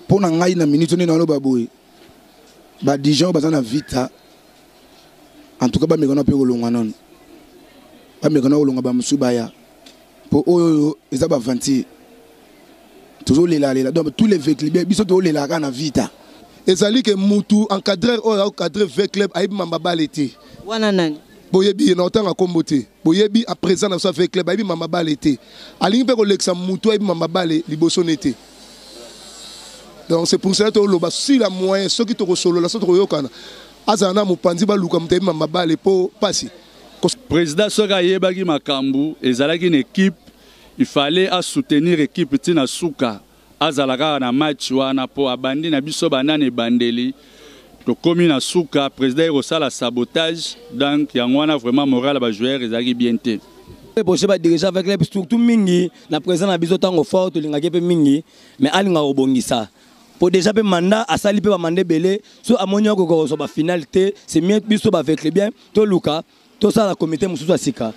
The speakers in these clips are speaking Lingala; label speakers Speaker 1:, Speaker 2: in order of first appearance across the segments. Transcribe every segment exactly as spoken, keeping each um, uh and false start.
Speaker 1: pour na ngai na minute ni na lo baboy ba Dijon ba na vita en tout cas ba me kona pe kolonga non ba me kona kolonga ba musubaya pour oyo eza ba vingt toujours les là donc tous les véhicules biso to les là kana vita ezali que mutu encadreur o encadrer V club ayibi mamba balete
Speaker 2: wana nani
Speaker 1: boyebi na otanga kombote boyebi à présent na so V club ayibi mamba balete alingi pe ko lexa mutu ayibi mamba bale liboso nete. Donc c'est pour ça que le si la moyen ceux qui te solo la sorte yokana azana mupandi ba luka mutema mabale po passer.
Speaker 3: Président soka yebaki makambu ezalaki une équipe il fallait à soutenir l'équipe tina suka azalaka na match wana po abandi na biso banane bandeli to komi na suka président rosala sabotage donc yangwana vraiment moral ba joueur ezalaki bien té.
Speaker 4: Projet ba diriger avec les surtout mingi na président na biso tango fort to lingaki pe mingi mais alinga obongisa pour déjà pe mandat à sali pe ba mandé belé so amonyo ko ko so ba finalité c'est mieux biso ba avec les bien to luka to ça la comité mususu asika.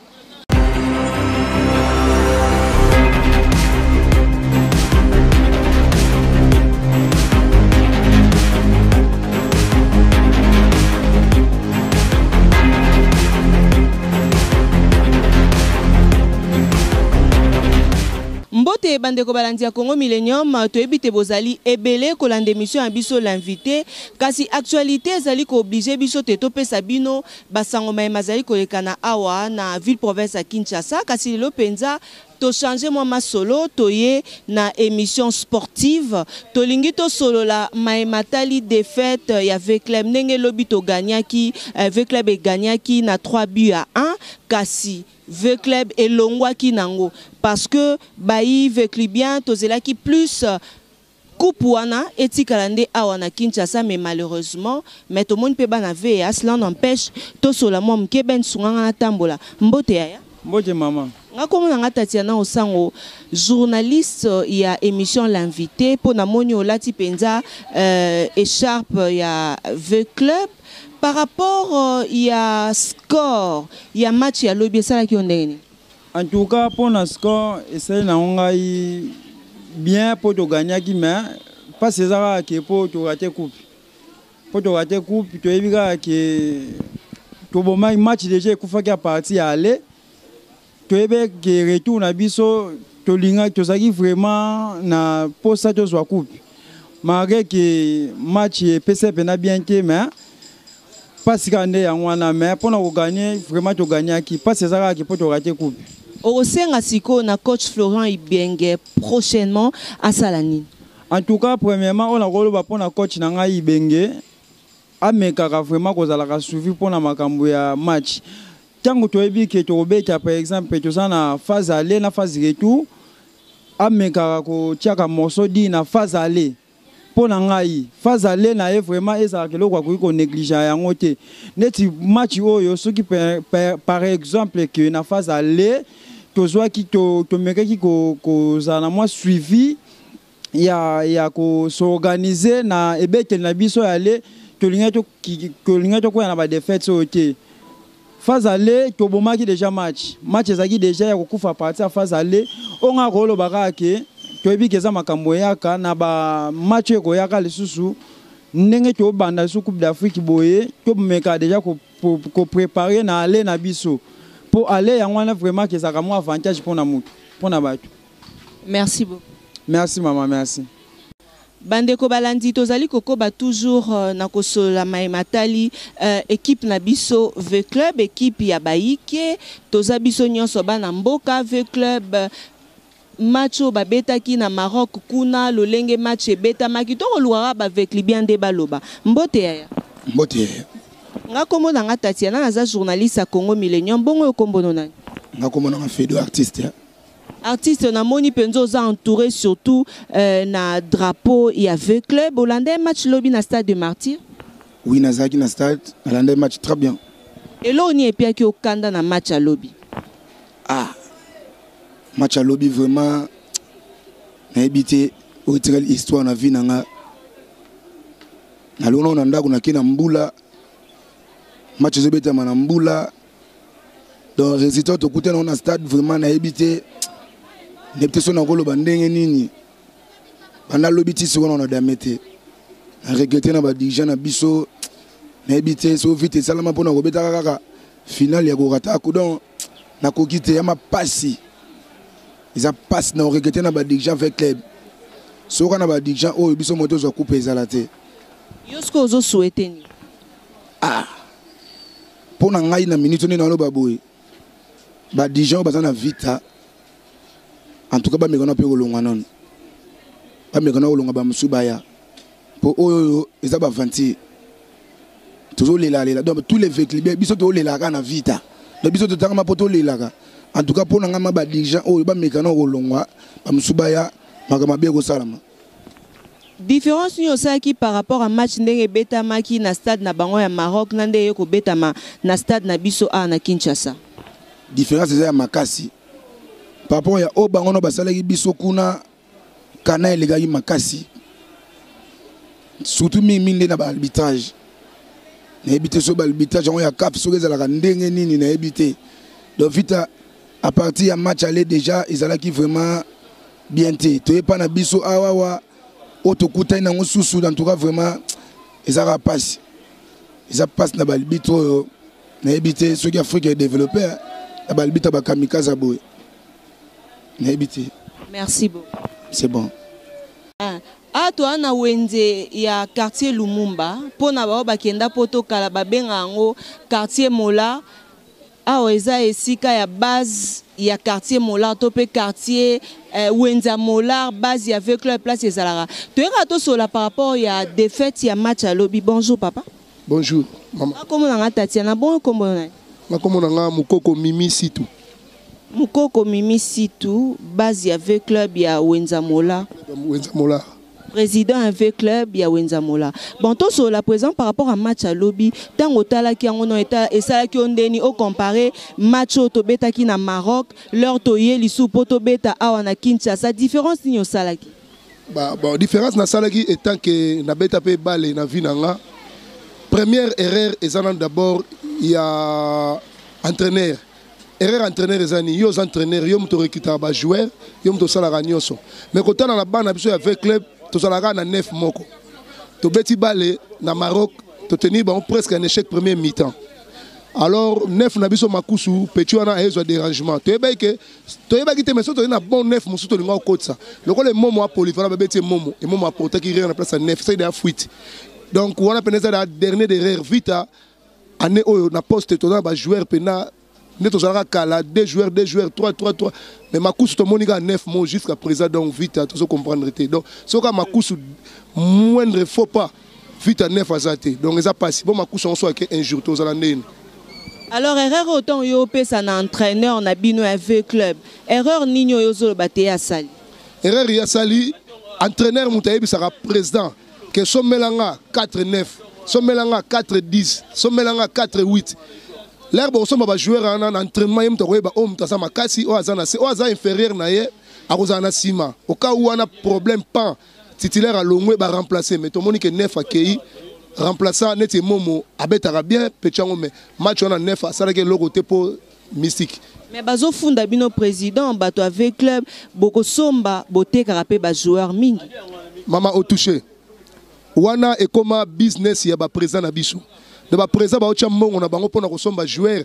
Speaker 2: Mbote bandeko balandi ya Congo Millennium to ebite bozali ebele kolande émission ya biso l'invité kasi actualité ezali ko obligé biso te to pesa bino basango mai mazali ko lekana awa na ville province ya Kinshasa kasi lelo penza to changer moi ma solo to ye na émission sportive to lingi to solo la mai matali défaite ya V club ndenge lobi to gagnaki V club e gagnaki na trois buts à un kasi V club et longwaki nango parce que bayi V club bien tozelaki plus coupe wana etikalande awana Kinshasa mais malheureusement mais tout le monde peut bana V A cela n'empêche to sola mom ke ben sunganga na tambola mbote ya
Speaker 5: mbote maman
Speaker 2: ngako na Tatiana Osango journaliste ya émission l'invité pour na moni olati penza euh, écharpe ya V club. Par rapport il y a score il y a match ya lobby ça la qui on est
Speaker 5: en tout cas pour le score essaye na ngai bien pour to gagner qui mais pas c'est ça qui pour to rater coupe pour to rater coupe to ebika que to bon match déjà kufa ki partie aller to ebe que retour na biso to linga to saki vraiment na pour ça to soit coupe malgré que match P C P na bien que mais pas si quand on mais pour nous gagner vraiment tu gagner qui pas c'est ça qui peut te rater coupe.
Speaker 2: Au sein siko na coach Florent Ibenge prochainement à Salani.
Speaker 5: En tout cas premièrement on a rôle pour na coach nanga Ibenge ameka vraiment ko zala suivi pour na makambo ya match. Tango to ebi ke to beta par exemple to ça na phase aller na phase retour ameka ko tiaka mosodi na phase aller. Pour nangai phase aller na e vraiment eza ke lokwa ko négliger yango te neti match oyo soki par exemple que na phase aller to zwa ki to to meka ki ko ko za na moi suivi ya ya ko s'organiser na ebete na biso aller to linga to ko linga to ko na ba défaite so te phase aller to bomaki déjà match match ezaki déjà ya ko kufa partie à phase aller onga ko lo baka ke to ebi keza makambo yaka na ba match ko yaka lisusu ndenge to banda su coupe d'Afrique boye to meka déjà ko ko préparer na aller na biso pour aller yango na vraiment que ça ka mo avantage pour na mutu pour na bato.
Speaker 2: Merci beaucoup.
Speaker 5: Merci maman, merci.
Speaker 2: Bandeko balandi tozali kokoba toujours uh, na kosola mai matali uh, équipe na biso V club équipe ya baike toza biso nyonso bana mboka V club uh, matcho babetaki na Maroc kuna lolenge match beta maki to luara ba avec libien de baloba mbote ya
Speaker 1: mbote ya
Speaker 2: ngako na nga Tatiana naza journaliste à Congo Millennium bongo kombono nani
Speaker 1: ngako mona nga fedo artiste ya
Speaker 2: artiste na moni penzo za entouré surtout euh, na drapeau ya V club hollandais match lobby na stade de Martyr.
Speaker 1: Oui nazaki na stade hollandais match très bien
Speaker 2: et là on y est pia ki okanda na match à lobby
Speaker 1: ah match à lobby vraiment na habité au tirel histoire na vie nanga na lona na ndako na kina mbula match zo beta na mbula donc résultat to kuté na stade vraiment na habité ne peut-être na kolo bandenge nini bana lobi ti sikono na damete na regretter na ba dirigeant na biso na ebité so vite salama pona ko beta kaka final ya ko rata ko donc na ko kite ya ma passi ils a passe na regretter na ba dirigeant avec club so kana ba dirigeant o biso moto zo couper ezalate
Speaker 2: yosko ozo souhaiter ni
Speaker 1: ah pona ngai na minute ni na lo baboy ba dirigeant ba na vita en tout cas ba mekona pe ko longwa non ba mekona ko longwa ba musubaya po oyo eza ba vingt toujours les là les là donc tous les véhicules biso to les là kana vita donc biso to tanga poto les là en tout cas pour nga ma ba dirigeant oyo ba mekana ko longwa ba musubaya makama be ko salama
Speaker 2: différence ni osaki par rapport à match ndenge betamaki na stade na bango ya Maroc na ndenge ko betama na stade na biso a na Kinshasa
Speaker 1: différence eza ya makasi par rapport ya o bango no basalaki biso kuna kana elegaki makasi surtout mingi mingi na ba arbitrage na ebité so ba arbitrage on ya cap so ezalaka ndenge nini na ebité donc vita à partir ya match aller déjà ezalaki vraiment bien té to pas na biso awawa otokuta na ngosusu en tout cas vraiment ezaka passe eza passe na ba arbitre na ebité so ki Afrique est développé na ba arbitre ba kamikaze boy na ebité
Speaker 2: merci beaucoup
Speaker 1: c'est bon
Speaker 2: ah. A toi na wende ya quartier Lumumba pona ba bakenda poto kala babenga ngo quartier Mola a oza esika ya base ya quartier Mola to pe quartier eh, Wenza Mola base ya avec la place ezalaka to era to sola par rapport ya défaite ya match à lobby. Bonjour papa.
Speaker 6: Bonjour maman.
Speaker 2: Comment na Tatiana bon comment na
Speaker 6: ma comment na Mukoko Mimi Situ.
Speaker 2: Mukoko Mimi Situ base ya avec club ya Wenza Mola.
Speaker 6: Wenza Mola.
Speaker 2: Président avec club ya Wenza Mola. Bon to so la présent par rapport à match à lobby tango tala ki ngo no eta esala ki ondeni au comparer match au tobeta ki na Maroc leur toye lisu poto beta awa na Kinshasa différence ni osala ki
Speaker 6: ba bon différence na sala ki étant que na beta pe balé na vinanga première erreur ezana d'abord il y a entraîneur erreur entraîneur ezani yo entraîneur yo mto recruter ba joueur yo mto sala ganyoso mais quand on a la bana biso avec club to sala na neuf moko to beti balé na Maroc to tenir bon presque un échec premier mi-temps alors neuf na biso makusu petit wana ezo dérangement to eba ke to eba kite meso to na bon neuf musu to linga kotsa loko le momo a polyvalent ba beti momo et momo a porter qui rien na place neuf c'est de fuite donc on a peneza la dernière erreur vita année oyo na poste to na ba joueur pena ne to sala kala deux joueurs deux joueurs trois trois trois mais makusu to monika neuf mots jusqu'à présent donc vita to so comprendre té donc so ka makusu moindre faut pas vita neuf azate donc ça passe bon makusu on soit que un jour to sala ndene.
Speaker 2: Alors erreur autant yo pesa na entraîneur na bino avec club erreur ninyo yo zo baté ya sali
Speaker 6: erreur ya sali entraîneur mutayebi sera président que somelanga quatre neuf somelanga quatre dix somelanga quatre huit l'air bon somme ba joueur en entraînement yem to ba om ta sama kasi o azana se o azana inférieur na ye a kozana sima au cas où on a problème pas titulaire à longwe ba remplacer mais to monique neuf akei remplaçant net momo abetara bien petchango mais match on a neuf ça que le côté pour mystique
Speaker 2: mais bazo funda bino président bato avec club boko somba boté karapé ba joueur mingi
Speaker 6: mama au touché wana et comme business ya ba président na biso de ba président ba ocha mongo na bango pona ko somba joueur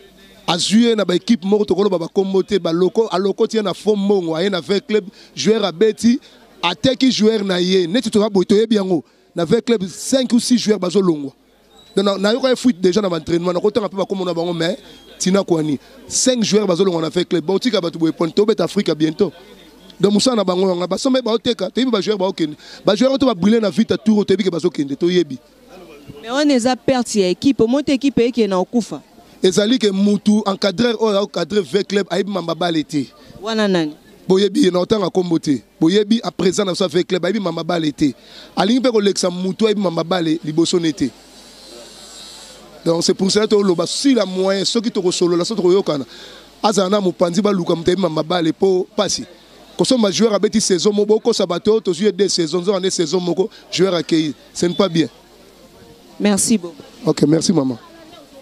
Speaker 6: azué na ba équipe moko to ko ba commoté ba loko a loko tia na fond mongo a na avec club joueur a beti attaque joueur na ye net to ba botoye biango na avec club cinq ou six joueurs bazo longo donc na yo ko fuite déjà dans l'entraînement na ko tanga pe ba comme na bango mais tina kwani cinq joueurs bazo longo na avec club ba tika ba to boy ponto bet Afrique bientôt donc musa na bango nga ba sombe ba oteka to ba joueur ba okende ba joueur to ba briller na vite tour to bi ke bazo kende to yebi
Speaker 2: mais on est à perte équipe monte équipe qui est na okufa
Speaker 6: ezali ke mutu encadreur o encadrer avec club aibi mamba balete
Speaker 2: wana nani
Speaker 6: boyebi na otanga kombote boyebi à présent na so avec club aibi mamba balete alingi pe ko lexa mutu aibi mamba bale liboso nete donc c'est pour ça que lo ba si la moyen ceux qui to solo la so to yokana azana mupanzi ba luka mutaibi mamba bale po passi ko so ma joueur abeti saison mobo ko sabato to jouer deux saisons en deux saisons moko joueur accueilli ce n'est pas bien.
Speaker 2: Merci beaucoup.
Speaker 6: OK, merci maman.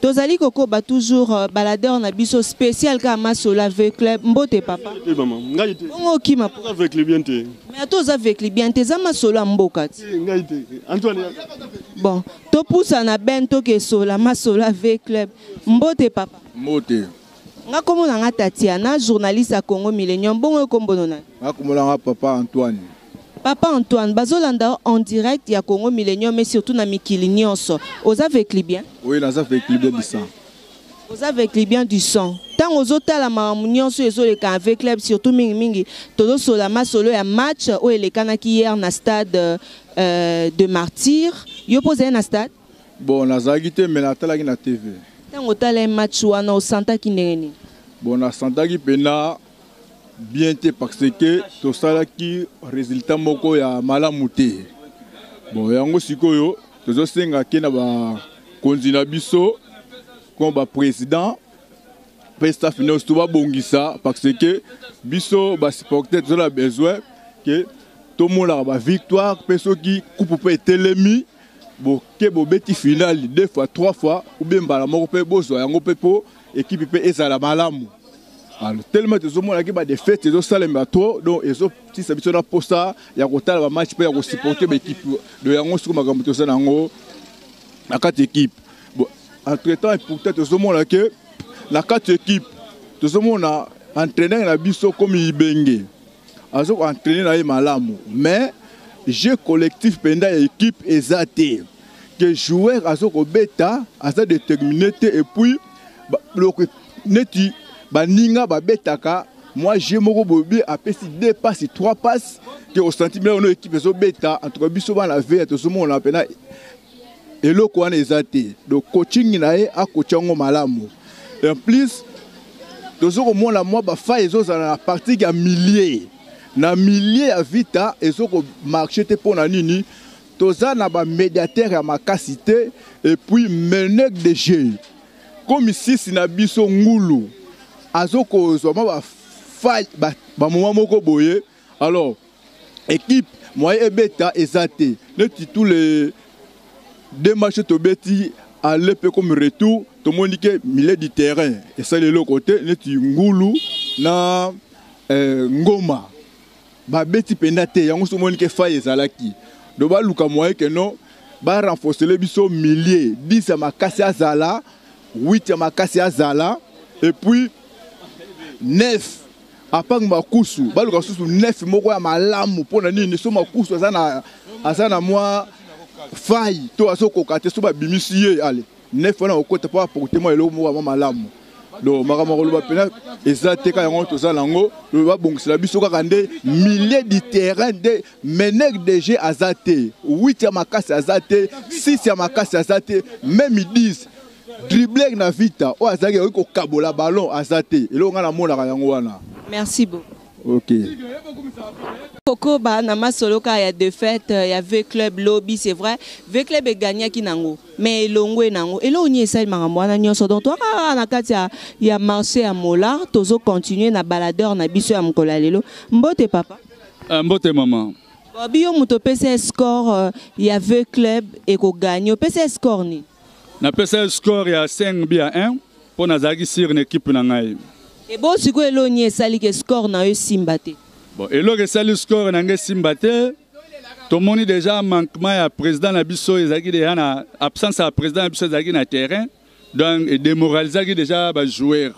Speaker 2: tozali koko ba toujours uh, baladeur na biso spécial ka masolo avec club mbote papa
Speaker 7: te maman ngai te
Speaker 2: bongo kima
Speaker 7: avec les bien te
Speaker 2: mais to za avec les bien te za masolo mboka
Speaker 7: ngai te Antoine
Speaker 2: bon to poussa na bento ke sola masolo avec club mbote papa
Speaker 1: mbote
Speaker 2: nga komona nga Tatiana journaliste à Congo Millennium bongo kombono na
Speaker 1: nga komona nga papa Antoine
Speaker 2: Papa Antoine, bazolanda en direct ya Congo Millennium mais surtout na mikili nyonso. Oza avec Libyen?
Speaker 1: Oui, naza avec Libyen du sang.
Speaker 2: Oza avec Libyen du sang. Tant ozota la mamu nyonso ezo le ka avec club surtout mingi mingi. Todo solama solo ya match o elekana ki hier na stade euh, de Martyr. Yo posé na stade?
Speaker 1: Bon, naza gité mais na tala ki na T V.
Speaker 2: Tant otala match wana o santa ki ndeni.
Speaker 1: Bon, na santa ki pena bien te parce que tout ça qui résultat moko ya malamu te. Bon yango sikoyo tozo senga ke na ba konzina biso comme ba président pesta finance to ba bongisa parce que biso ba supporter tozo la besoin que tout le monde a ba victoire peso qui coupe pe telemi bo ke bo beti finale deux fois trois fois ou bien ba la moko pe bozo yango pe po équipe pe ezala malamu. Alors, tellement de gens qui ont des fêtes, ils ont salé trop, donc ils ont si ça besoin pour ça, il y a un match match pour supporter l'équipe de Yango sur ma gamme de Sanango, la quatre équipes. Bon, entre temps, peut-être tout le monde là que la quatre équipes, tout le monde a entraîné la biso comme il bengue, ils ont entraîné la malamu, mais jeu collectif pendant l'équipe exaté, que joueur a son bêta, a sa déterminé et puis le neti baninga babetaka moi j'ai moko bobi apesi deux passes trois passes que au centimètre on équipe zo beta entre biso ba la veille to somo on appena eloko wana ezate donc coaching na ye a coachango malamu et en plus tozo ko mona moi ba fa ezo za na partie ya millier na millier ya vita ezo ko marcher te pona nini toza na ba médiateur ya makasité et puis meneur de jeu comme ici sina biso ngulu azoko zoma ba fa ba moment moko boye alors équipe moi et beta ezate neti tous les deux matchs to beti à l'épée comme retour tout monde que milieu du terrain et ça le côté neti ngulu na euh, ngoma ba beti penate yango so monde que fa ezalaki do ba luka moi que non ba renforcer le biso milieu dix à makasi azala huit à makasi azala et puis neuf apang makusu baluka susu neuf moko ya malamu pona nini so makusu azana azana moi faille to azoko kate so ba bimisiye ale neuf na okota pa porter moi elo moko ya malamu do makama ko loba pena ezate ka yango to zalango lo ba bongisa biso ka nde milieu du terrain de meneur de jeu azate huit ya makasi azate six ya makasi azate même dix dribbler na vita o azaki ko kabola ballon azate elo ngana mona ka yango wana.
Speaker 2: Merci beaucoup.
Speaker 1: OK.
Speaker 2: Koko ba na masoloka ya défaite ya V Club lobby c'est vrai V Club e gagné ki nango mais elongwe nango elo ni esali makamwana nyonso donc to na kati ya ya marché ya mola tozo continuer na baladeur na biso ya mkola lelo mbote papa
Speaker 3: mbote maman
Speaker 2: Bobi muto P C score ya V Club e ko gagner P C score ni
Speaker 3: na P C score ya cinq buts à un pour nazaki sur une équipe na ngai.
Speaker 2: Et bon siko elo ni esali ke score na yo simbate.
Speaker 3: Bon elo ke sali score na ngai simbate. To moni déjà manquement ya président na biso ezaki déjà na absence ya président na biso ezaki na terrain donc et démoralisaki déjà ba joueur.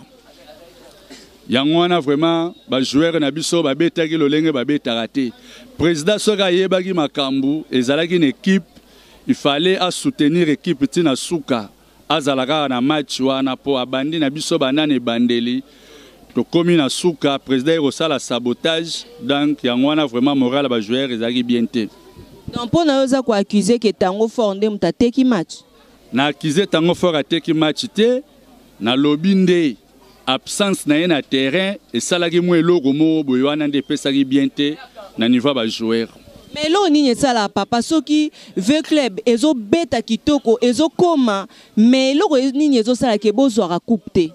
Speaker 3: Yango wana vraiment ba joueur na biso ba betaki lolenge ba betaka te. Président soka yebaki makambu ezalaki une équipe il fallait à soutenir l'équipe tina suka azalaka na match wana po abandi na biso banane bandeli to komi na suka président rosala sabotage donc yango wana vraiment moral ba joueur ezaki bien te
Speaker 2: donc pour na yoza ko accuser que tango fort ndem tateki match
Speaker 3: na accuser tango fort ateki match te na lobby nde absence na ye na terrain et salaki mo eloko mo boywana nde pesaki bien te na niveau ba joueur.
Speaker 2: Mais là, on est ça papa, ceux qui veulent club, ils ont bêta qui toko, ils ont comment, mais là, on est ça qui est beau à couper.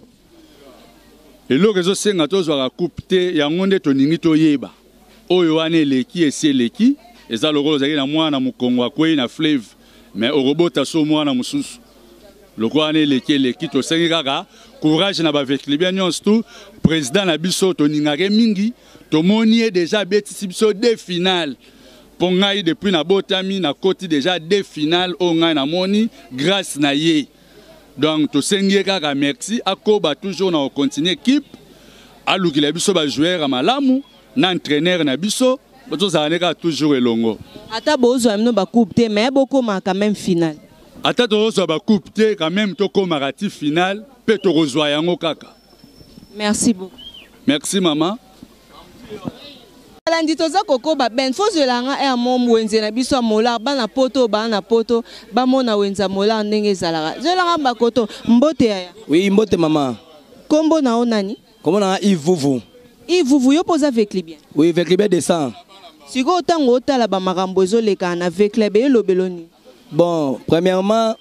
Speaker 3: Et là, ils ont ça qui est couper, il y a un monde qui est yeba. Oyo ane leki et c'est leki, et ça le rôle est na moi na mukongo akwe na fleuve, mais au robot taso moi na mususu. le quoi ne leki leki to sengi kaka courage na ba avec les bien tout président na biso to ningare mingi to moni déjà beti biso des finales pour ngai depuis na botami na koti déjà des finales au ngai na moni grâce na ye donc to sengi kaka merci akoba toujours na continuer équipe aluki la biso ba joueur malamu na entraîneur na biso bozo zaneka toujours elongo
Speaker 2: ata bozo amno ba coupe te mais beaucoup ma quand même finale
Speaker 3: ata bozo ba coupe te quand même to ko marati finale pe to rozwa yango kaka.
Speaker 2: Merci beaucoup.
Speaker 3: Merci maman.
Speaker 2: Alandi toza koko ba ben fozo langa e amom wenze na biso mola ba na poto ba na poto ba mona wenza mola ndenge zalaka je langa ba koto mbote ya
Speaker 4: oui mbote maman
Speaker 2: kombo na onani
Speaker 4: kombo na Ivuvu
Speaker 2: Ivuvu yo pose avec les bien
Speaker 4: oui avec les bien descend
Speaker 2: siko otango otala ba makambo ezoleka na avec les bien lobeloni.
Speaker 4: Bon premièrement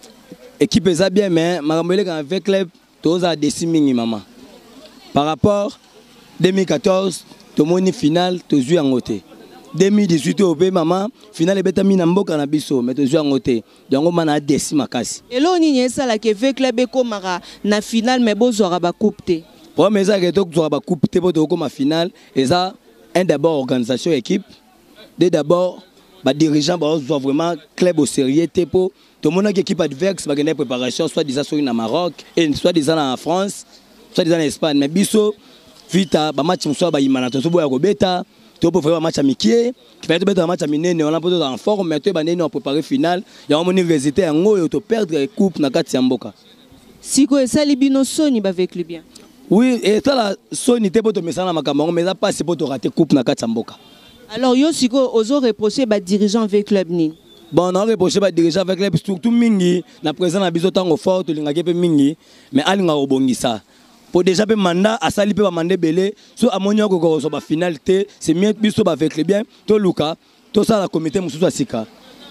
Speaker 4: équipe est bien mais makambo eleka avec club toza décimingi maman par rapport deux mille quatorze to moni final to zui angote deux mille dix-huit au pe maman final ebeta mina mboka na biso mais to zui angote yango mana décima kasi
Speaker 2: elo nini esala ke ve club ko mara na final mais bozora ba coupe te
Speaker 4: pour mais ça que to zora ba coupe te poto ko ma final eza un d'abord organisation équipe de d'abord ba dirigeant ba zo vraiment club au sérieux te po to mona que équipe adverse ba gagner préparation soit déjà sur na Maroc et soit déjà en France soit déjà en Espagne mais biso vita ba match mso ba imana to so boya ko beta to po faire match amiquier qui fait to beta match aminene on a pas en forme mais to ba nene on préparer finale ya on université yango yo to perdre coupe na kati ya mboka
Speaker 2: siko esali bino soni ba avec le bien
Speaker 4: oui et ça la soni te po to mesana makambo mais ça pas c'est po to rater coupe na kati ya mboka
Speaker 2: alors yo siko ozo reprocher ba dirigeant avec club ni
Speaker 4: bon on reprocher ba dirigeant avec club surtout mingi na président na biso tango fort to lingaki pe mingi mais alinga obongisa pour déjà pe mandat à sali pe ba mandé belé so amonyo ko ko so ba finalité c'est mieux biso ba avec les bien to luka to ça la comité mususu asika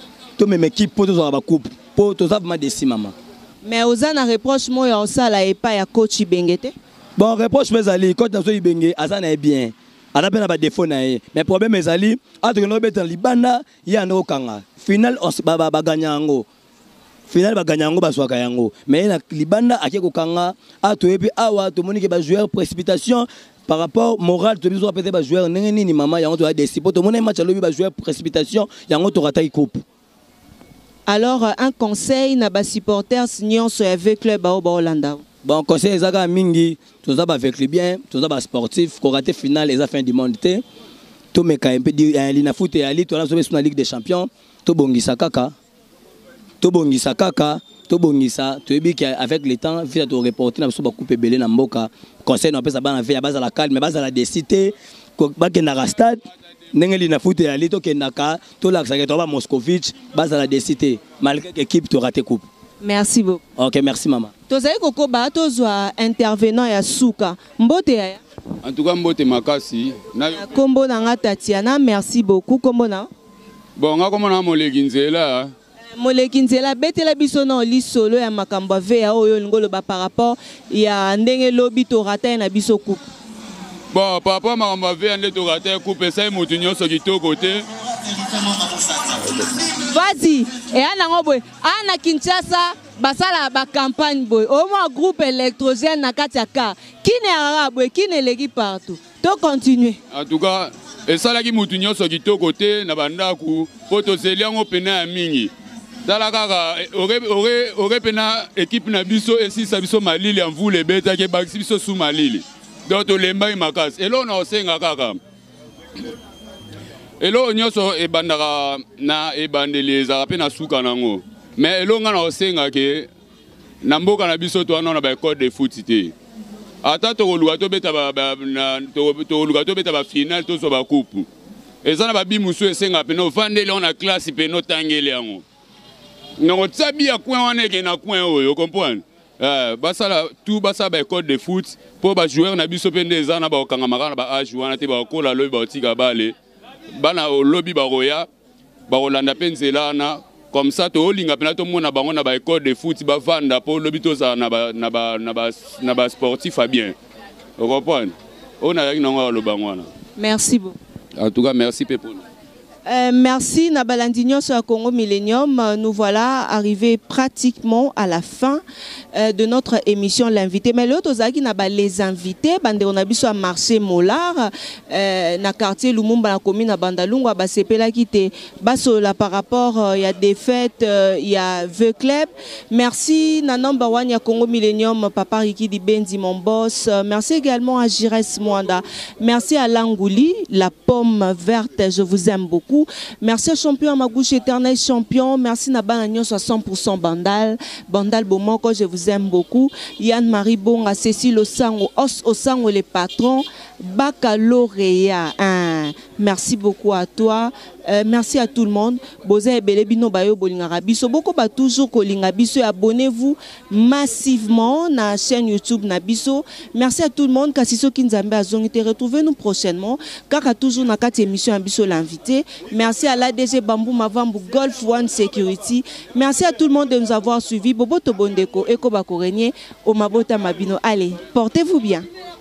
Speaker 4: to même équipe pour to ba coupe pour to ça ma décima maman
Speaker 2: mais ozana reproche mo ya osala e pa ya coach Ibengete
Speaker 4: bon reproche mais ali coach na so Ibenge azana est bien ala pe na ba défaut na e mais problème mais ali a to no betan libanda ya ndo kanga final on ba ba ganyango final ba ganyango ba swaka yango mais na libanda ake ko kanga a to epi awa to moni ke ba joueur précipitation par rapport moral to biso peut-être ba joueur nini nini maman yango to a décidé to moni match lobi ba joueur précipitation yango to rata coupe.
Speaker 2: Alors un conseil na ba supporters nyonso avec club ba Hollanda
Speaker 4: bon conseil ezaka mingi to za ba avec le bien to za ba sportif ko rater final et za fin du monde te to meka un peu di na foot et ali to na so na Ligue des champions to bongisa kaka to bongisa kaka to bongisa to ebi avec le temps vite to reporter na so ba coupe belé na mboka conseil na pesa bana via baza la calme mais baza la décider ko ba ke na stade ndengeli na foot ali to ke naka to la ka to ba Moscovitch baza la décider malgré que équipe to rater coupe.
Speaker 2: Merci beaucoup.
Speaker 4: OK merci maman.
Speaker 2: Tozali koko ba tozwa intervenant ya suka mbote ya
Speaker 8: en tout cas mbote makasi
Speaker 2: na kombo na nga Tatiana merci beaucoup kombo na
Speaker 8: bon nga kombo na moleki nzela
Speaker 2: moleki nzela betela biso na oli solo ya makambo ave ya oyo ngolo ba par rapport ya ndenge lobi to rata na biso coupe
Speaker 8: bon par rapport makambo ave ya ndenge to rata coupe ça mutu nyonso kitoko te
Speaker 2: vas-y et ana ngoboy ana Kinshasa basala ba campagne boy au moins groupe électrogène na kati ya car qui ne arabe qui ne legi partout to continuer
Speaker 8: en tout cas et ça la ki mutu nyonso kitoko te na bandaku poto zeliango pena ya mingi tala kaka ore ore ore pena équipe na biso et si sa biso malili en vous les bêta ke ba biso sous malili donc to lemba makasi elo na osenga kaka elo nyonso e bandaka na e bandeli ezaka pe na suka nango mais elo nga na osenga ke na mboka na biso to wana ba code de foot te ata to koluka to beta ba na to koluka to beta ba final to so ba coupe ezana ba bimusu esenga pe no vandele on a classe pe no tangele yango non tsabi ya coin wana ke na coin oyo comprendre euh basala tout basa ba code de foot pour ba joueur na biso pe ndezana ba okanga makana ba age wana te ba kola lobi ba otika bale bana au lobby baroya barolanda penzela na comme ça to linga pena to mona bango na ba école de foot ba vanda pour lobby to za na ba na ba na ba na ba sportif a bien vous comprenez on a une ngo lo bangwana
Speaker 2: merci beaucoup
Speaker 8: en tout cas merci Pepo
Speaker 2: Euh, merci Nabalandigno sur Congo Millennium. Nous voilà arrivés pratiquement à la fin euh, de notre émission L'invité. Mais l'autre Ozaki n'a pas les invités. Bande on a vu sur marché Molar, euh, na quartier Lumumba la commune à Bandalungwa, bah c'est là qui était basso là par rapport il euh, y a des fêtes, il euh, y a Veu Club. Merci Nanamba Wanya Congo Millennium, Papa Riki Di Benzi mon boss. Euh, merci également à Jires Mwanda. Merci à Langouli, la pomme verte. Je vous aime beaucoup. Merci champion Magouche éternel champion. Merci Nabanagnon à cent pour cent Bandal. Bandal Bomoko, je vous aime beaucoup. Yann Marie Bonga, Cécile Osango, Os Osango les patrons. Baccalauréat. Hein. Merci beaucoup à toi. Euh, merci à tout le monde. Boza et Belebino Bayo Bolingarabiso. Beaucoup ba toujours Kolingabiso. Abonnez-vous massivement na chaîne YouTube Nabiso. Merci à tout le monde. Kassiso Kinzambe Azongite. Retrouvez-nous prochainement. Kaka toujours na quatre émissions Abiso l'invité. Merci à l'A D G Bambou Mavambu Golf One Security. Merci à tout le monde de nous avoir suivis. Bobo Tobondeko, Eko Bakorenye, Omabota Mabino. Allez, portez-vous bien.